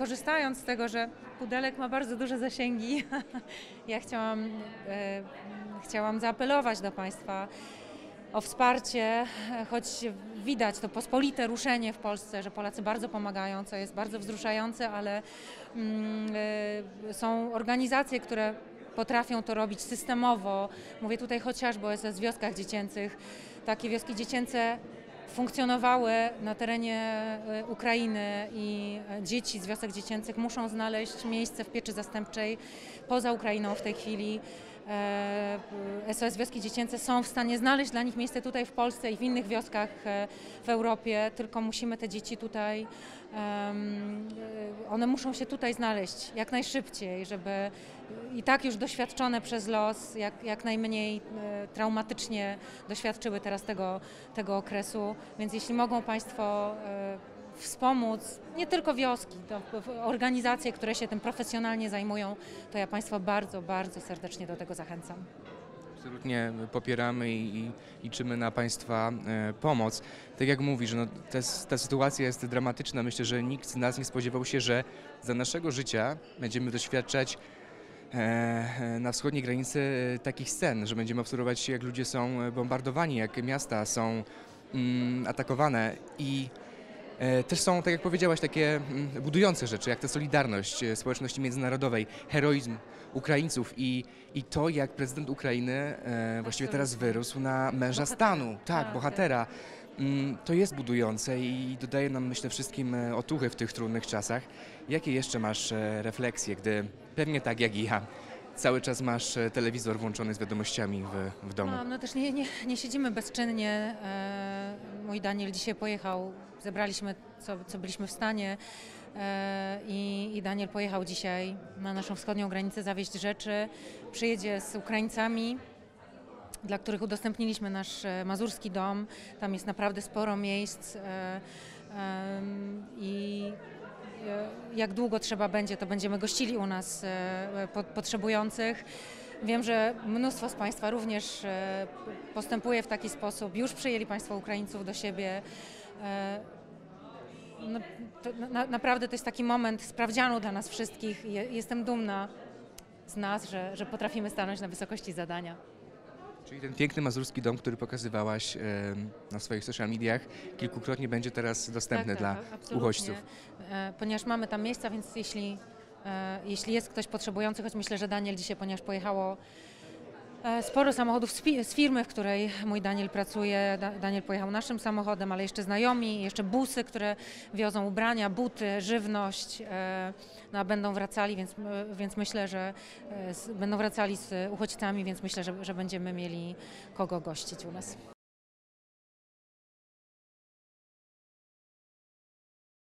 korzystając z tego, że Pudelek ma bardzo duże zasięgi, ja chciałam zaapelować do Państwa o wsparcie, choć widać to pospolite ruszenie w Polsce, że Polacy bardzo pomagają, co jest bardzo wzruszające, ale są organizacje, które potrafią to robić systemowo. Mówię tutaj chociażby o SS Wioskach Dziecięcych. Takie wioski dziecięce funkcjonowały na terenie Ukrainy i dzieci z wiosek dziecięcych muszą znaleźć miejsce w pieczy zastępczej poza Ukrainą w tej chwili. SOS Wioski Dziecięce są w stanie znaleźć dla nich miejsce tutaj w Polsce i w innych wioskach w Europie, tylko musimy te dzieci tutaj, one muszą się tutaj znaleźć jak najszybciej, żeby i tak już doświadczone przez los, jak najmniej traumatycznie doświadczyły teraz tego okresu, więc jeśli mogą Państwo wspomóc nie tylko wioski, to organizacje, które się tym profesjonalnie zajmują, to ja Państwa bardzo, bardzo serdecznie do tego zachęcam. Absolutnie popieramy i liczymy na Państwa pomoc. Tak jak mówisz, no, ta sytuacja jest dramatyczna. Myślę, że nikt z nas nie spodziewał się, że za naszego życia będziemy doświadczać na wschodniej granicy takich scen, że będziemy obserwować, jak ludzie są bombardowani, jak miasta są atakowane i też są, tak jak powiedziałaś, takie budujące rzeczy, jak ta solidarność społeczności międzynarodowej, heroizm Ukraińców i to, jak prezydent Ukrainy właściwie teraz wyrósł na męża stanu, tak, bohatera. To jest budujące i dodaje nam, myślę, wszystkim otuchy w tych trudnych czasach. Jakie jeszcze masz refleksje, gdy pewnie tak jak i ja, cały czas masz telewizor włączony z wiadomościami w domu? No też nie siedzimy bezczynnie. Mój Daniel dzisiaj pojechał, zebraliśmy co byliśmy w stanie i Daniel pojechał dzisiaj na naszą wschodnią granicę zawieźć rzeczy. Przyjedzie z Ukraińcami, dla których udostępniliśmy nasz mazurski dom. Tam jest naprawdę sporo miejsc i jak długo trzeba będzie, to będziemy gościli u nas potrzebujących. Wiem, że mnóstwo z Państwa również postępuje w taki sposób. Już przyjęli Państwo Ukraińców do siebie. No, naprawdę to jest taki moment sprawdzianu dla nas wszystkich. Jestem dumna z nas, że potrafimy stanąć na wysokości zadania. Czyli ten piękny mazurski dom, który pokazywałaś na swoich social mediach, kilkukrotnie będzie teraz dostępny dla uchodźców. Ponieważ mamy tam miejsca, więc jeśli jest ktoś potrzebujący, choć myślę, że Daniel dzisiaj, ponieważ pojechało sporo samochodów z firmy, w której mój Daniel pracuje. Daniel pojechał naszym samochodem, ale jeszcze znajomi, jeszcze busy, które wiozą ubrania, buty, żywność, no, a będą wracali, więc myślę, że będą wracali z uchodźcami, więc myślę, że będziemy mieli kogo gościć u nas.